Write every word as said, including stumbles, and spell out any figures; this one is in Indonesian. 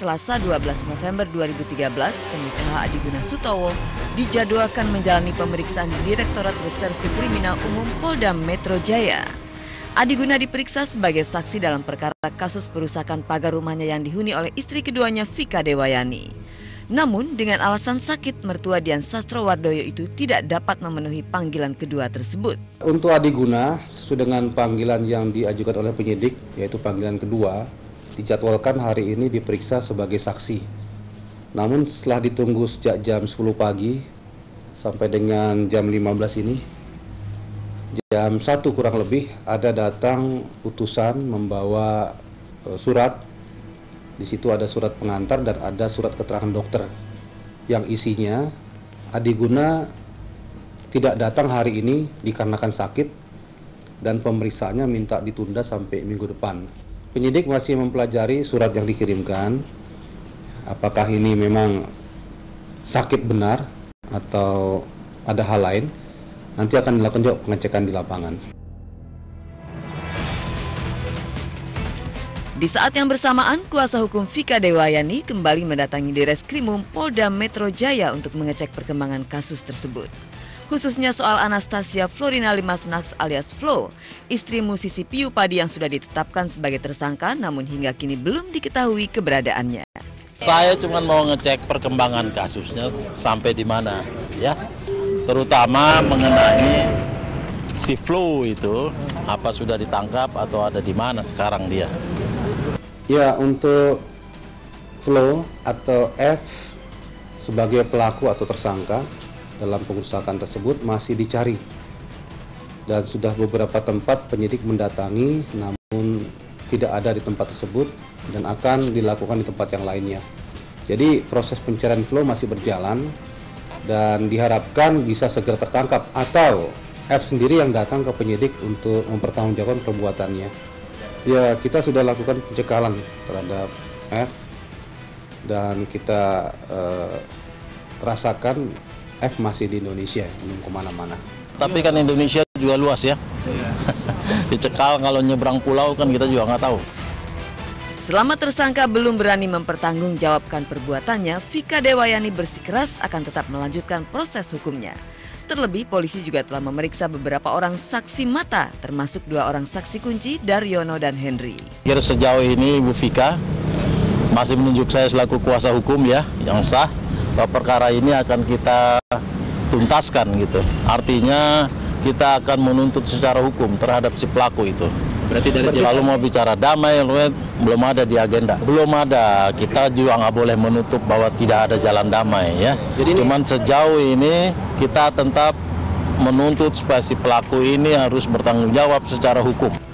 Selasa dua belas November dua ribu tiga belas, pengusaha Adiguna Sutowo dijadwalkan menjalani pemeriksaan di Direktorat Reserse Kriminal Umum Polda Metro Jaya. Adiguna diperiksa sebagai saksi dalam perkara kasus perusakan pagar rumahnya yang dihuni oleh istri keduanya Vika Dewayani. Namun dengan alasan sakit, mertua Dian Sastrowardoyo itu tidak dapat memenuhi panggilan kedua tersebut. Untuk Adiguna, sesuai dengan panggilan yang diajukan oleh penyidik, yaitu panggilan kedua, dijadwalkan hari ini diperiksa sebagai saksi. Namun setelah ditunggu sejak jam sepuluh pagi sampai dengan jam lima belas ini, jam satu kurang lebih ada datang utusan membawa surat. Di situ ada surat pengantar dan ada surat keterangan dokter yang isinya Adiguna tidak datang hari ini dikarenakan sakit dan pemeriksaannya minta ditunda sampai minggu depan. Penyidik masih mempelajari surat yang dikirimkan, apakah ini memang sakit benar atau ada hal lain. Nanti akan dilakukan juga pengecekan di lapangan. Di saat yang bersamaan, kuasa hukum Vika Dewayani kembali mendatangi Direskrimum Polda Metro Jaya untuk mengecek perkembangan kasus tersebut. Khususnya soal Anastasia Florina Limasnax alias Flo, istri musisi Piyu Padi yang sudah ditetapkan sebagai tersangka namun hingga kini belum diketahui keberadaannya. Saya cuma mau ngecek perkembangan kasusnya sampai di mana, ya. Terutama mengenai si Flo itu, apa sudah ditangkap atau ada di mana sekarang dia. Ya, untuk Flo atau F sebagai pelaku atau tersangka dalam pengerusakan tersebut masih dicari. Dan sudah beberapa tempat penyidik mendatangi namun tidak ada di tempat tersebut dan akan dilakukan di tempat yang lainnya. Jadi proses pencarian Flo masih berjalan dan diharapkan bisa segera tertangkap atau F sendiri yang datang ke penyidik untuk mempertanggungjawabkan perbuatannya. Ya, kita sudah lakukan pencegahan terhadap F dan kita eh, rasakan F masih di Indonesia, belum kemana-mana. Tapi kan Indonesia juga luas ya, dicekal kalau nyebrang pulau kan kita juga nggak tahu. Selama tersangka belum berani mempertanggungjawabkan perbuatannya, Vika Dewayani bersikeras akan tetap melanjutkan proses hukumnya. Terlebih, polisi juga telah memeriksa beberapa orang saksi mata, termasuk dua orang saksi kunci, Daryono dan Henry. Sejauh ini Ibu Vika masih menunjuk saya selaku kuasa hukum ya, yang sah, bahwa perkara ini akan kita tuntaskan gitu. Artinya kita akan menuntut secara hukum terhadap si pelaku itu. Berarti dari kalau mau bicara damai, belum ada di agenda. Belum ada, kita juga nggak boleh menutup bahwa tidak ada jalan damai ya. Jadi cuman sejauh ini kita tetap menuntut supaya si pelaku ini harus bertanggung jawab secara hukum.